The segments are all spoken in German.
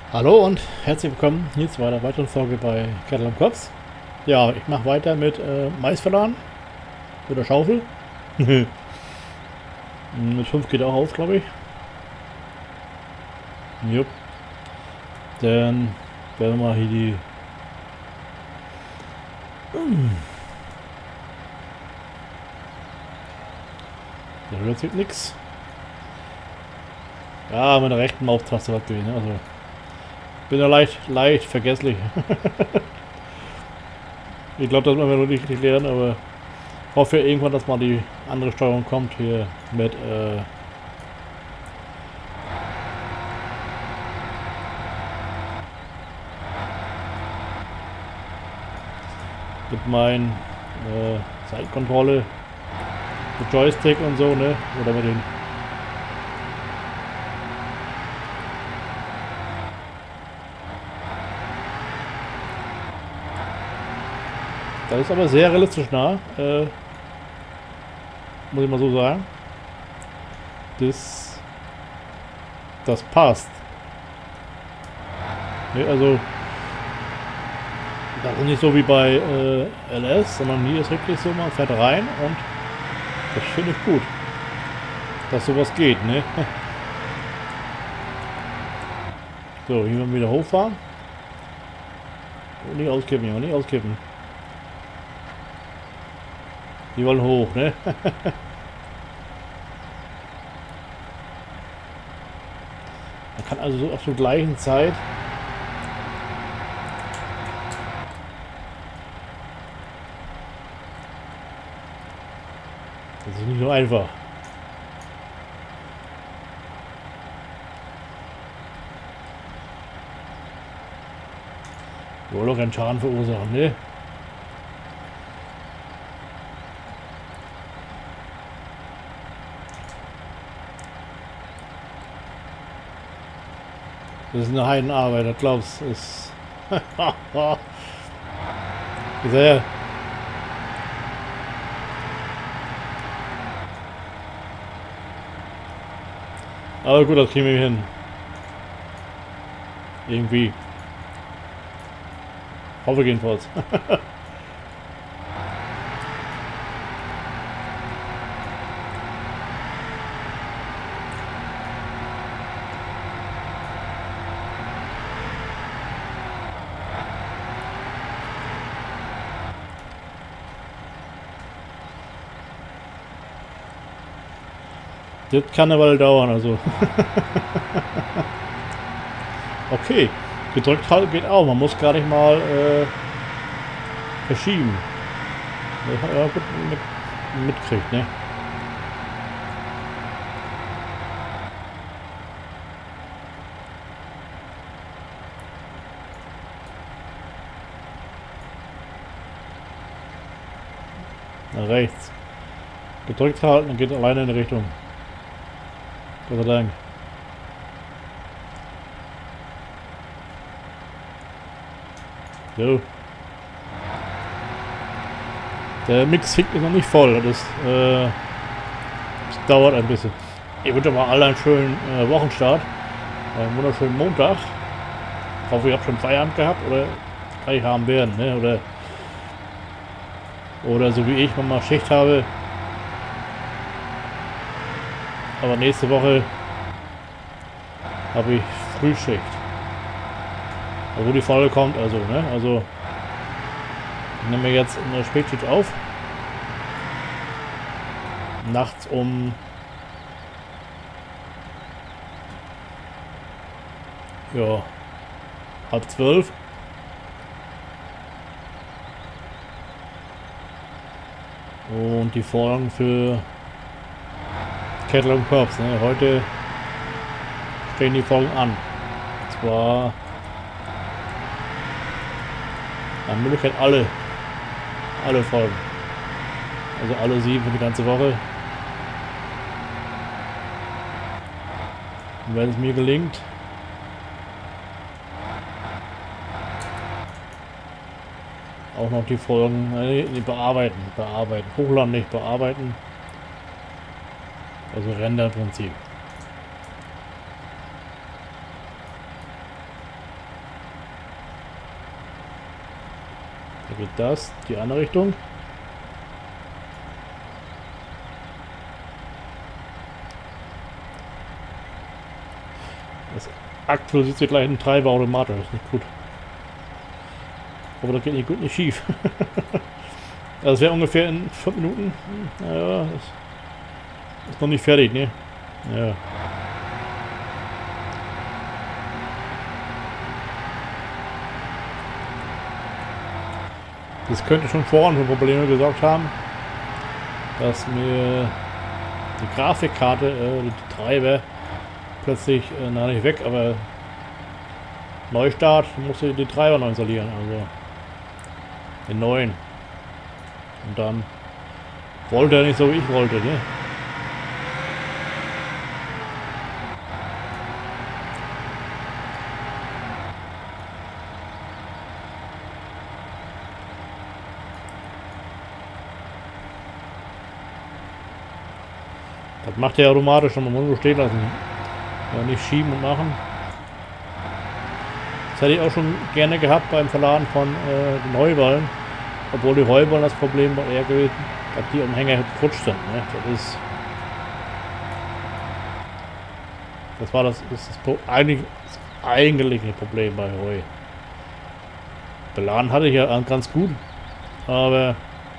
Hallo und herzlich willkommen hier zu einer weiteren Folge bei Kettle am Kops. Ja, ich mache weiter mit Mais verladen. Mit der Schaufel. Mit 5 geht auch aus, glaube ich. Jupp. Dann werden wir mal hier die... Da hört sich nichts. Ja, mit der rechten Maustaste was gehen. Also, bin ja leicht vergesslich. Ich glaube, das werden wir noch nicht richtig lernen, aber ich hoffe irgendwann, dass mal die andere Steuerung kommt hier mit meinen Seitenkontrolle, mit Joystick und so, ne? Oder mit den... Das ist aber sehr realistisch nah, muss ich mal so sagen. Das passt. Ne, also, das ist nicht so wie bei LS, sondern hier ist wirklich so, man fährt rein und das finde ich gut, dass sowas geht, ne? So, hier werden wir wieder hochfahren. Und nicht auskippen, Junge, nicht auskippen. Die wollen hoch, ne? Man kann also so auf der gleichen Zeit das ist nicht so einfach. Wir wollen doch keinen Schaden verursachen, ne? Das ist eine Heidenarbeit, das glaubst du. Ist sehr. Aber gut, das kriegen wir hin. Irgendwie. Hoffe jedenfalls. Das kann eine Weile dauern, also. Okay, gedrückt halten geht auch. Man muss gar nicht mal verschieben. Ja, gut mitkriegt, ne? Nach rechts. Gedrückt halten und geht alleine in die Richtung. Gott sei Dank. So. Der Mix hinkt ist noch nicht voll. Das dauert ein bisschen. Ich wünsche mal allen einen schönen Wochenstart. Einen wunderschönen Montag. Ich hoffe, ihr habt schon Feierabend gehabt oder kann ich haben werden, ne? Oder so wie ich, wenn mal Schicht habe. Aber nächste Woche habe ich Frühschicht. Wo die Folge kommt, also, ne? Also, ich nehme jetzt in der Spätschicht auf. Nachts um ja, 11:30. Und die Folgen für Kettle am Kops, ne? Heute stehen die Folgen an. Und zwar nach Möglichkeit alle Folgen. Also alle 7 für die ganze Woche. Und wenn es mir gelingt, auch noch die Folgen bearbeiten. Hochladen nicht, bearbeiten. Also Render-Prinzip. Da geht das, die andere Richtung. Das aktualisiert sich gleich ein Treiber automatisch, das ist nicht gut. Aber das geht nicht gut, nicht schief. Das wäre ungefähr in 5 Minuten. Naja, das ist noch nicht fertig, ne? Ja. Das könnte schon vorhin für Probleme gesorgt haben, dass mir die Grafikkarte, die Treiber, plötzlich, nicht weg, aber Neustart, musste die Treiber neu installieren, also den neuen. Und dann wollte er nicht so, wie ich wollte, ne? Das macht er automatisch, man muss nur stehen lassen. Ja, nicht schieben und machen. Das hätte ich auch schon gerne gehabt beim Verladen von den Heuballen. Obwohl die Heuballen das Problem war eher gewesen, dass die Umhänger gerutscht sind. Ne? Das war das eigentliche Problem bei Heu. Beladen hatte ich ja ganz gut, aber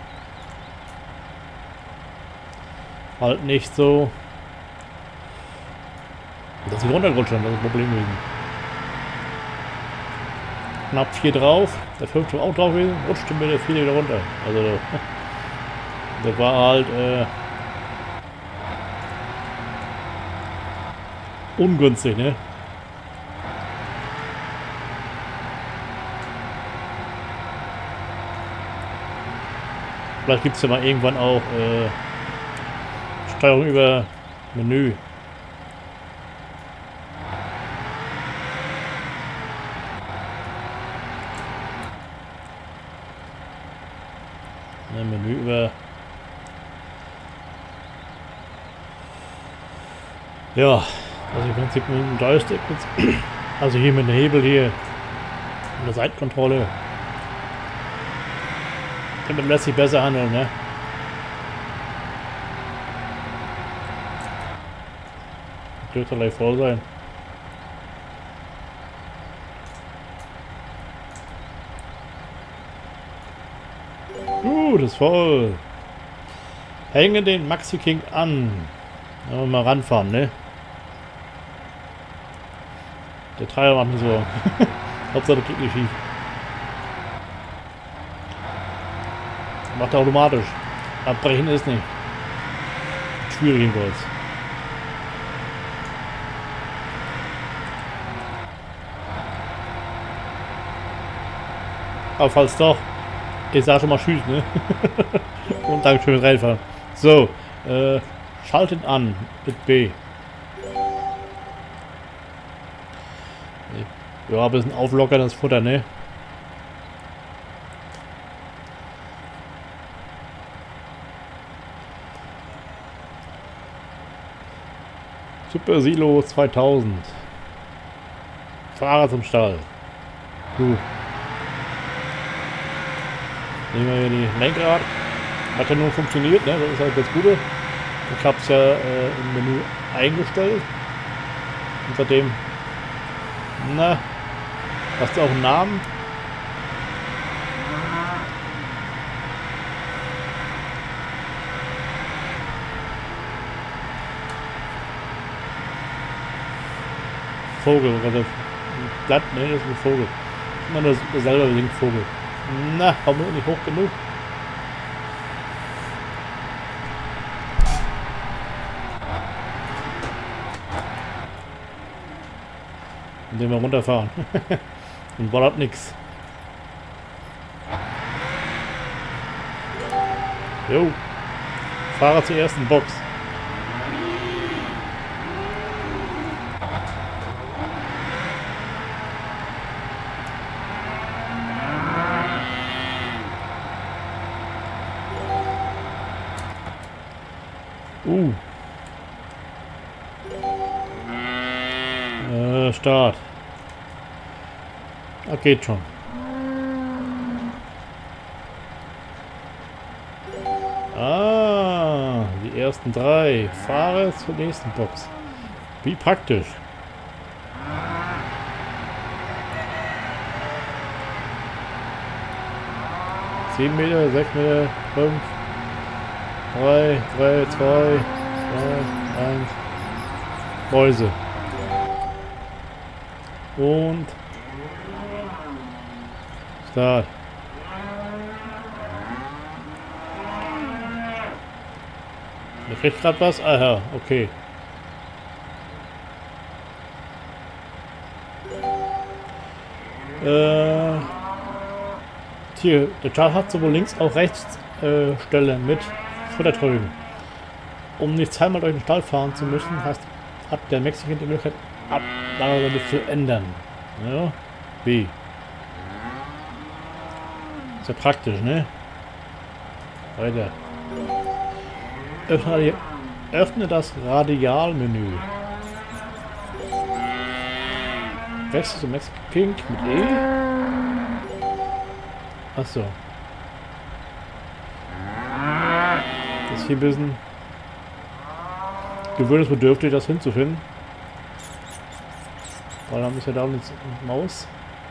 halt nicht so, dass sie runtergerutscht sind, das ist das Problem gewesen. Knapp 4 drauf, der 5. auch drauf gewesen, rutschte mir der 4 wieder runter. Also das war halt ungünstig, ne? Vielleicht gibt es ja mal irgendwann auch Steuerung über Menü. Ne, Menü über... Ja, also im Prinzip mit dem Joystick, also hier mit dem Hebel hier, mit der Seitenkontrolle. Damit lässt sich besser handeln, ne? Dürfte gleich voll sein. Ist voll. Hänge den Maxi King an. Mal ranfahren, ne? Der Treiber macht mir so. Hauptsache, das geht nicht schief. Macht er automatisch. Abbrechen ist nicht. Schwierig jedenfalls. Aber falls doch, ich sage schon mal Tschüss, ne? Und Dankeschön mit reinfahren. So, schalten an mit B. Ja, ein bisschen auflockern das Futter, ne? Super Silo 2000. Fahrer zum Stall. Gut. Nehmen wir hier die Lenkrad. Hat ja nur funktioniert, ne? Das ist halt das Gute. Ich habe es ja im Menü eingestellt. Und seitdem, na, hast du auch einen Namen? Vogel, also Blatt, ne, das ist ein Vogel. Immer nur selber singt Vogel. Na, haben wir nicht hoch genug? Indem wir runterfahren. Und ballert nix. Jo. Fahrer zur ersten Box. Start. Ah, geht schon. Ah, die ersten 3. Fahre zur nächsten Box. Wie praktisch. Sieben Meter, 6 Meter, 5, 3, 3, 2, 2, 1. Mäuse. Und Start. Ich krieg grad was? Aha, okay. Hier, der Chart hat sowohl links auch rechts Stellen mit Futtertrögen. Um nicht zweimal durch den Stall fahren zu müssen, hat der Mexikan die Möglichkeit, Ablagerungen zu ändern. Ja, wie? Ist ja praktisch, ne? Weiter. Öffne das Radialmenü. Wechsel zu Mexican Pink mit E. Achso. Das ist hier ein bisschen gewöhnungsbedürftig, das hinzufinden. Weil dann ist ja da eine Maus.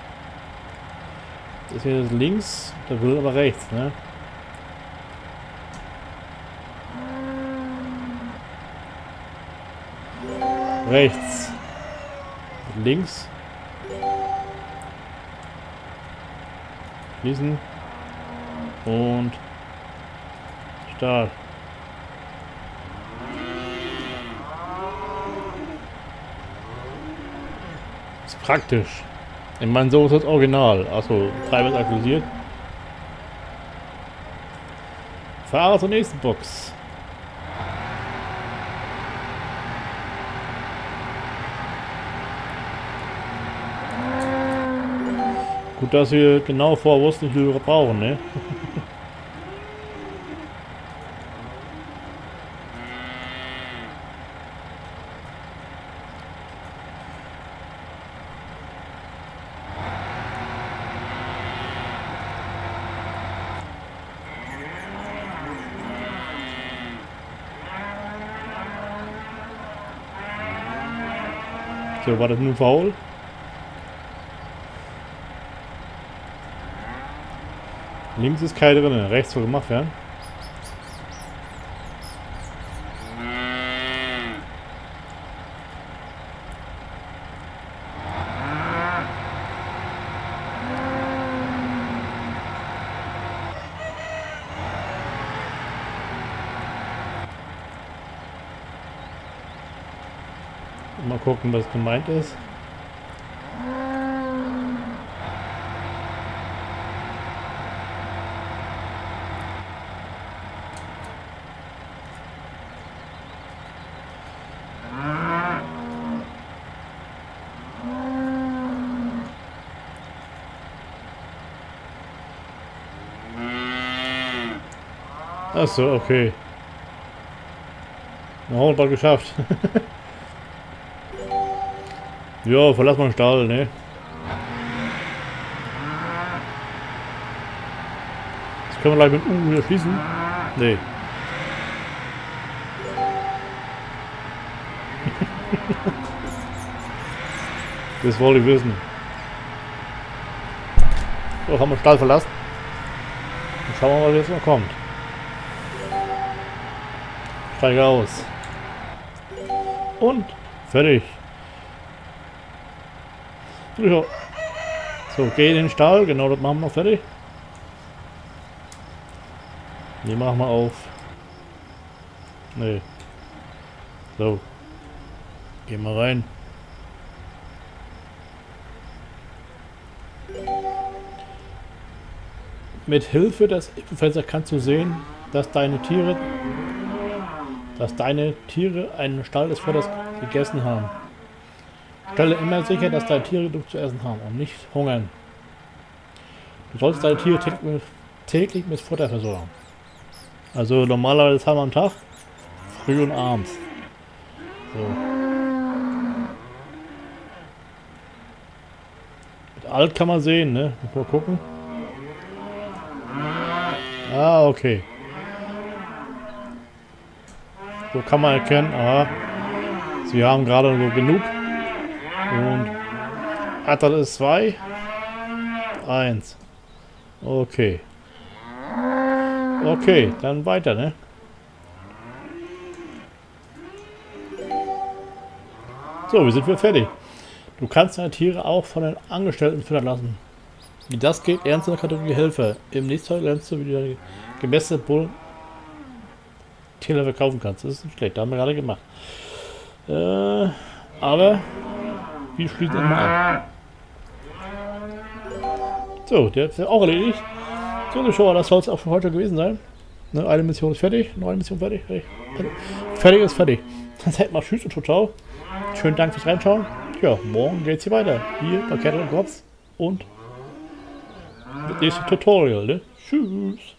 Das hier ist links, der will aber rechts, ne? Rechts. Links. Schließen. Und Start. Ist praktisch. Ich meine, so ist das Original. Achso, Treiber ist aktualisiert. Fahre zur nächsten Box. Gut, dass wir genau vorher wussten, wie viel wir brauchen, ne? So, war das nun faul? Links ist keine drin, rechts soll gemacht werden. Mal gucken, was gemeint ist. Achso, okay. Na, haben wir bald geschafft. Ja, verlass mal den Stall, ne? Das können wir gleich mit U wieder schließen. Nee. Das wollte ich wissen. So, haben wir den Stall verlassen. Und schauen wir mal, was jetzt noch kommt. Steige aus. Und fertig. So, geh in den Stall. Genau, das machen wir noch fertig. Die machen wir auf. Nee. So. Gehen wir rein. Mit Hilfe des Infofensters kannst du sehen, dass deine Tiere einen Stall des Futters gegessen haben. Stelle immer sicher, dass deine Tiere genug zu essen haben und nicht hungern. Du solltest deine Tiere täglich mit Futter versorgen. Also normalerweise zweimal am Tag, früh und abends. So. Mit Alt kann man sehen, ne? Mal gucken. Ah, okay. So kann man erkennen, aha, sie haben gerade so genug. Und Anzahl ist 2. 1. Okay. Okay, dann weiter, ne? So, wir sind wieder fertig. Du kannst deine Tiere auch von den Angestellten füttern lassen. Wie das geht, ernst in der Kategorie Helfer. Im nächsten Teil lernst du, wie du deine gemessene Bullen Tiere verkaufen kannst. Das ist nicht schlecht, das haben wir gerade gemacht. Aber wir schließen immer an. So, der ist ja auch erledigt. So, Zuschauer, das soll es auch für heute gewesen sein. Ne, eine Mission ist fertig, noch eine Mission fertig. Fertig ist fertig. Dann seid mal tschüss und ciao. Schönen Dank fürs Reinschauen. Ja, morgen geht's hier weiter. Hier bei Kette und Kopf und das nächste Tutorial, ne? Tschüss.